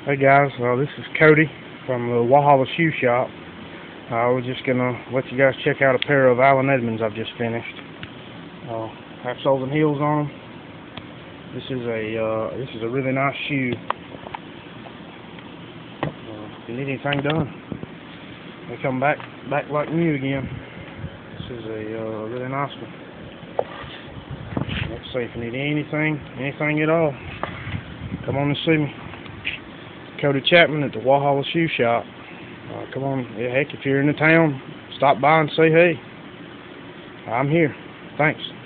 Hey guys, this is Cody from the Walhalla Shoe Shop. We're just gonna let you guys check out a pair of Allen Edmonds I've just finished. Have soles and heels on them. This is a really nice shoe. If you need anything done, they come back like new again. This is a really nice one. Let's see, if you need anything at all, come on and see me. Cody Chapman at the Walhalla Shoe Shop. Come on, heck, if you're in the town, stop by and say hey. I'm here. Thanks.